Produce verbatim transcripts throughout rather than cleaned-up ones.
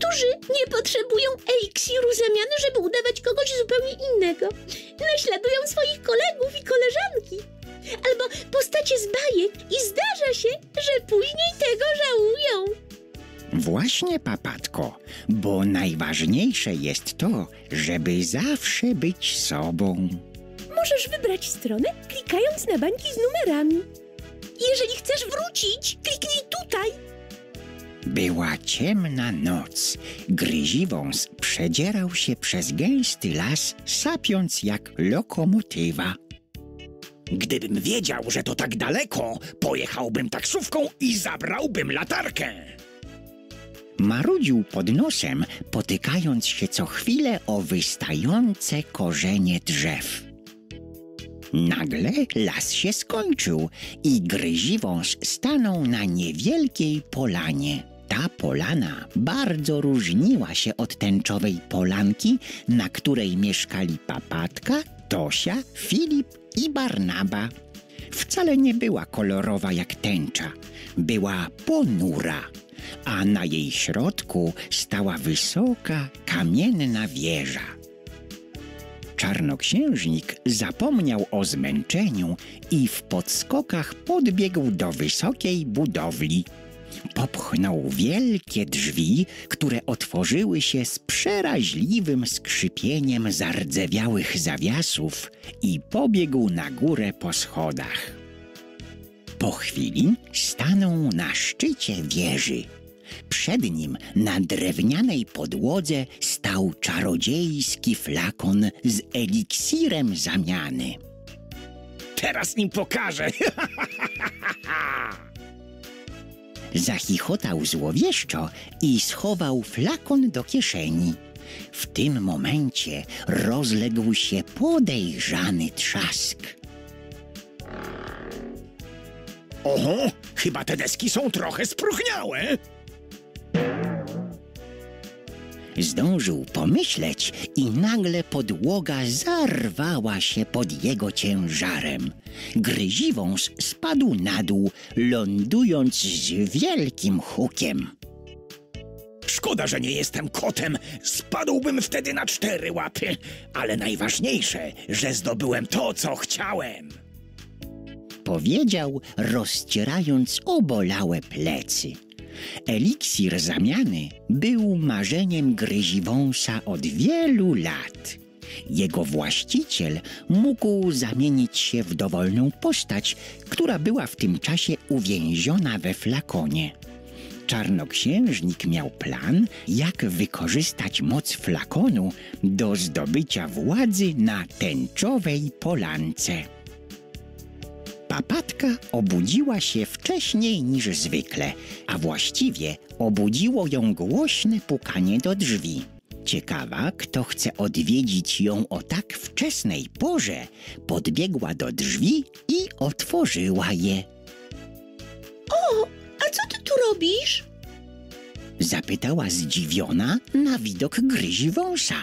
Niektórzy nie potrzebują eliksiru zamiany, żeby udawać kogoś zupełnie innego. Naśladują swoich kolegów i koleżanki. Albo postacie z bajek i zdarza się, że później tego żałują. Właśnie, papatko, bo najważniejsze jest to, żeby zawsze być sobą. Możesz wybrać stronę, klikając na bańki z numerami. Jeżeli chcesz wrócić, kliknij tutaj. Była ciemna noc. Gryziwąs przedzierał się przez gęsty las, sapiąc jak lokomotywa. Gdybym wiedział, że to tak daleko, pojechałbym taksówką i zabrałbym latarkę. Marudził pod nosem, potykając się co chwilę o wystające korzenie drzew. Nagle las się skończył i Gryziwąs stanął na niewielkiej polanie. Ta polana bardzo różniła się od tęczowej polanki, na której mieszkali Papatka, Tosia, Filip i Barnaba. Wcale nie była kolorowa jak tęcza, była ponura, a na jej środku stała wysoka, kamienna wieża. Czarnoksiężnik zapomniał o zmęczeniu i w podskokach podbiegł do wysokiej budowli. Popchnął wielkie drzwi, które otworzyły się z przeraźliwym skrzypieniem zardzewiałych zawiasów i pobiegł na górę po schodach. Po chwili stanął na szczycie wieży. Przed nim na drewnianej podłodze stał czarodziejski flakon z eliksirem zamiany. Teraz im pokażę! Zachichotał złowieszczo i schował flakon do kieszeni. W tym momencie rozległ się podejrzany trzask. Oho, chyba te deski są trochę spróchniałe. Zdążył pomyśleć i nagle podłoga zarwała się pod jego ciężarem. Gryziwąs spadł na dół, lądując z wielkim hukiem. Szkoda, że nie jestem kotem. Spadłbym wtedy na cztery łapy. Ale najważniejsze, że zdobyłem to, co chciałem. Powiedział, rozcierając obolałe plecy. Eliksir zamiany był marzeniem Gryziwąsa od wielu lat. Jego właściciel mógł zamienić się w dowolną postać, która była w tym czasie uwięziona we flakonie. Czarnoksiężnik miał plan, jak wykorzystać moc flakonu do zdobycia władzy na tęczowej polance. Papatka obudziła się wcześniej niż zwykle, a właściwie obudziło ją głośne pukanie do drzwi. Ciekawa, kto chce odwiedzić ją o tak wczesnej porze, podbiegła do drzwi i otworzyła je. O, a co ty tu robisz? Zapytała zdziwiona na widok Gryziwąsa.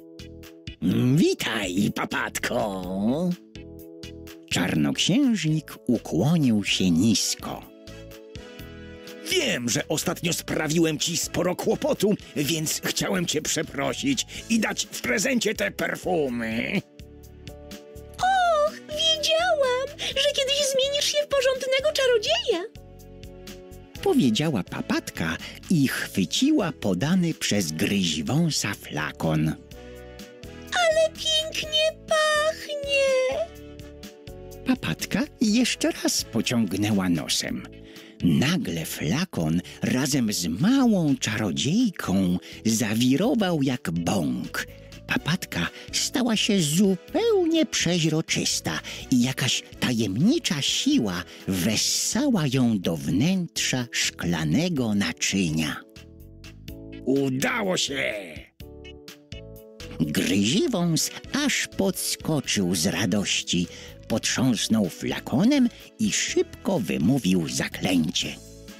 Witaj, Papatko. Czarnoksiężnik ukłonił się nisko. Wiem, że ostatnio sprawiłem ci sporo kłopotu, więc chciałem cię przeprosić i dać w prezencie te perfumy. Och, wiedziałam, że kiedyś zmienisz się w porządnego czarodzieja. Powiedziała Papatka i chwyciła podany przez Gryziwąsa flakon. Ale pięknie pachnie. Papatka jeszcze raz pociągnęła nosem. Nagle flakon razem z małą czarodziejką zawirował jak bąk. Papatka stała się zupełnie przeźroczysta i jakaś tajemnicza siła wessała ją do wnętrza szklanego naczynia. Udało się! Gryziwąs aż podskoczył z radości, potrząsnął flakonem i szybko wymówił zaklęcie.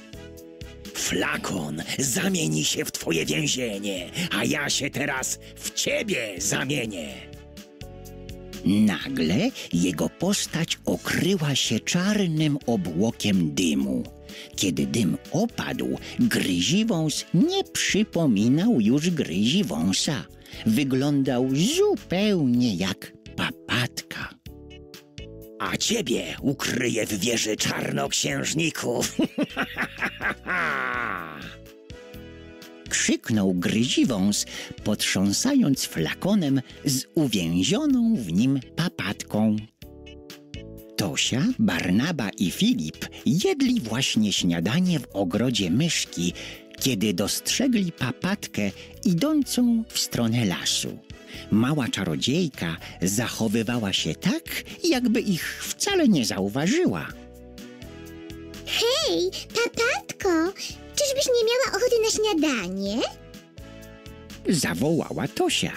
Flakon zamieni się w twoje więzienie, a ja się teraz w ciebie zamienię. Nagle jego postać okryła się czarnym obłokiem dymu. Kiedy dym opadł, gryziwąs nie przypominał już gryziwąsa. Wyglądał zupełnie jak papatka. A ciebie ukryję w wieży czarnoksiężników. Krzyknął gryziwąs, potrząsając flakonem z uwięzioną w nim papatką. Tosia, Barnaba i Filip jedli właśnie śniadanie w ogrodzie myszki, kiedy dostrzegli papatkę idącą w stronę lasu. Mała czarodziejka zachowywała się tak, jakby ich wcale nie zauważyła. Hej, papatko, czyżbyś nie miała ochoty na śniadanie? Zawołała Tosia.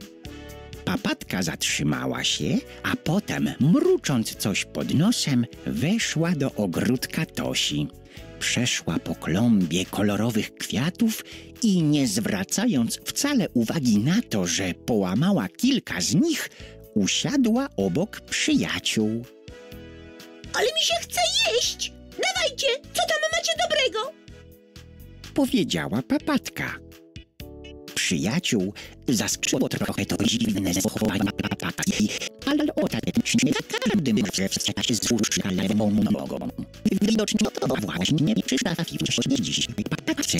Papatka zatrzymała się, a potem, mrucząc coś pod nosem, weszła do ogródka Tosi. Przeszła po klombie kolorowych kwiatów i nie zwracając wcale uwagi na to, że połamała kilka z nich, usiadła obok przyjaciół. Ale mi się chce jeść! Dawajcie, co tam macie dobrego? Powiedziała papatka. Przyjaciół zaskoczyło trochę to dziwne zachowanie papatki, ale ostatecznie każdy może wstać z łóżka lewą nogą. Widocznie to właśnie przytrafiło się dziś papatce.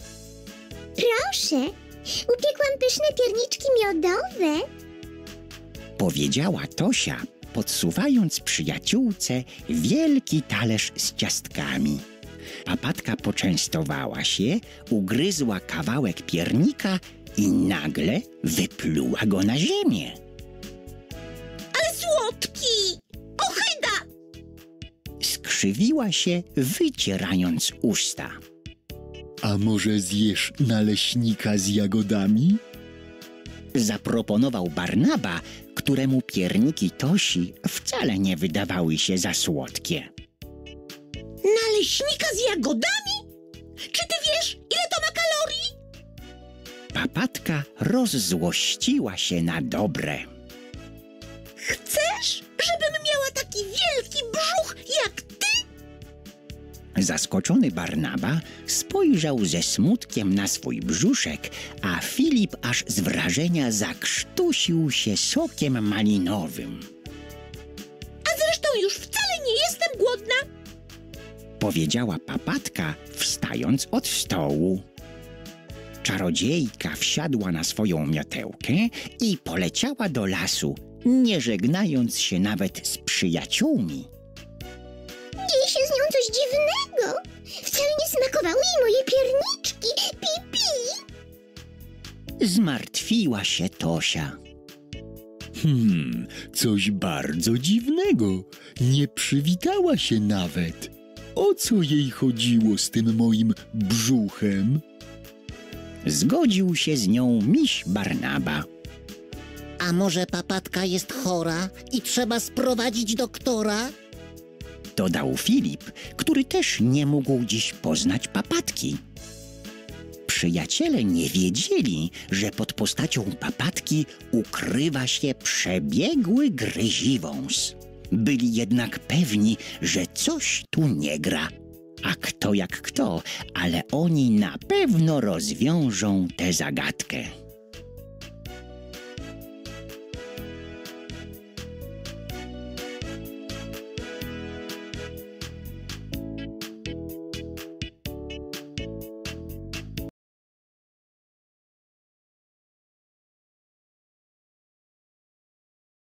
Proszę, upiekłam pyszne pierniczki miodowe. Powiedziała Tosia, podsuwając przyjaciółce wielki talerz z ciastkami. Papatka poczęstowała się, ugryzła kawałek piernika i nagle wypluła go na ziemię. Ale słodki! Ochyda! Skrzywiła się, wycierając usta. A może zjesz naleśnika z jagodami? Zaproponował Barnaba, któremu pierniki Tosi wcale nie wydawały się za słodkie. Naleśnika z jagodami? Czy ty wiesz, ile to ma kalorii? Papatka rozzłościła się na dobre. Chcesz, żebym miała taki wielki brzuch jak ty? Zaskoczony Barnaba spojrzał ze smutkiem na swój brzuszek, a Filip aż z wrażenia zakrztusił się sokiem malinowym. A zresztą już wcale nie jestem głodna. Powiedziała papatka, wstając od stołu. Czarodziejka wsiadła na swoją miotełkę i poleciała do lasu, nie żegnając się nawet z przyjaciółmi. Dzieje się z nią coś dziwnego. Wcale nie smakowały jej moje pierniczki. Pi, pi. Zmartwiła się Tosia. Hmm, coś bardzo dziwnego. Nie przywitała się nawet. O co jej chodziło z tym moim brzuchem? Zgodził się z nią miś Barnaba. A może papatka jest chora i trzeba sprowadzić doktora? Dodał Filip, który też nie mógł dziś poznać papatki. Przyjaciele nie wiedzieli, że pod postacią papatki ukrywa się przebiegły gryziwąs. Byli jednak pewni, że coś tu nie gra. A kto jak kto, ale oni na pewno rozwiążą tę zagadkę.